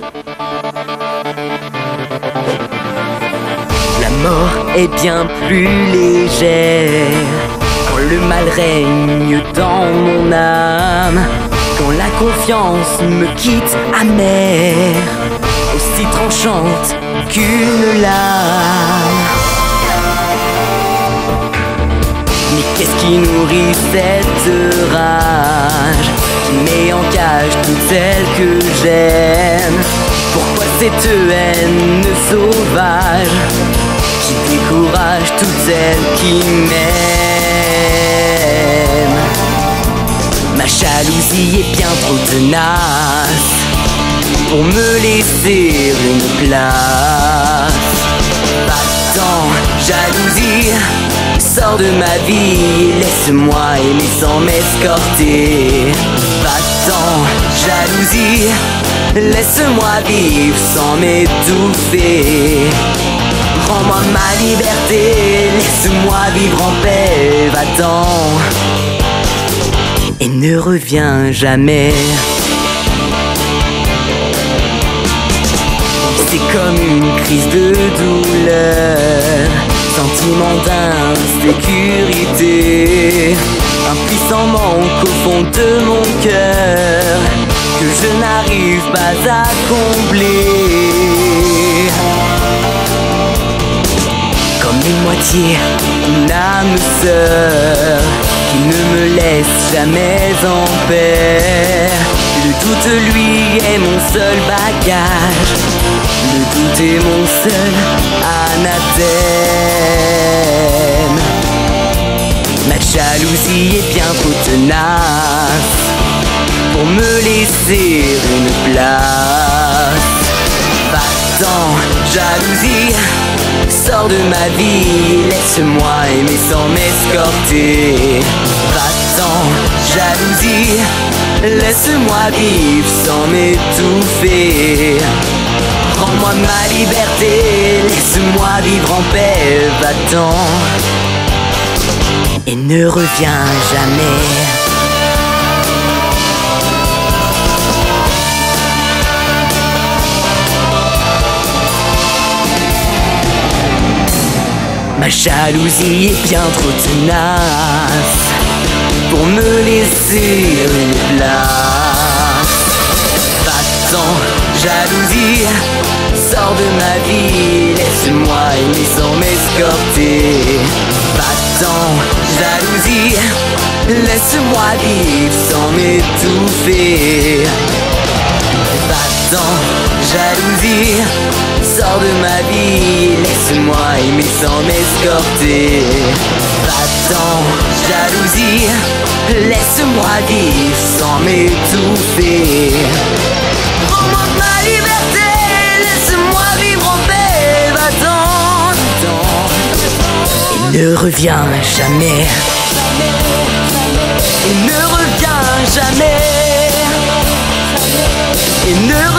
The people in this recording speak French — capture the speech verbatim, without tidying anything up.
La mort est bien plus légère quand le mal règne dans mon âme, quand la confiance me quitte amère, aussi tranchante qu'une lame. Mais qu'est-ce qui nourrit cette rage, qui met en cage toutes celles que j'aime? Pourquoi cette haine sauvage qui décourage toutes celles qui m'aiment? Ma jalousie est bien trop tenace pour me laisser une place. Va-t'en, jalousie, sors de ma vie, laisse-moi aimer sans m'escorter. Va-t'en, jalousie, laisse-moi vivre sans m'étouffer. Rends-moi ma liberté, laisse-moi vivre en paix. Va-t'en et ne reviens jamais. C'est comme une crise de douleur, sentiment d'insécurité, un puissant manque au fond de mon cœur que je n'arrive pas à combler. Comme une moitié, une âme sœur qui ne me laisse jamais en paix. Le doute, lui, est mon seul bagage. Le doute est mon seul anathème. Ma jalousie est bien trop tenace pour me laisser une place. Va-t'en, jalousie, sors de ma vie, laisse-moi aimer sans m'escorter. Va-t'en, jalousie, laisse-moi vivre sans m'étouffer. Rends-moi ma liberté, laisse-moi vivre en paix. Va-t'en et ne reviens jamais. Ma jalousie est bien trop tenace pour me laisser une place. Va-t'en, jalousie, sors de ma vie, laisse-moi aimer sans m'escorter. Va-t'en, jalousie, laisse-moi vivre sans m'étouffer. Va-t'en, jalousie, sors de ma vie, laisse-moi aimer sans m'escorter. Va-t'en, jalousie, laisse-moi vivre sans m'étouffer. Rends-moi ma liberté, laisse-moi vivre en paix. Va-t'en, et ne reviens jamais. Et ne reviens jamais. Et ne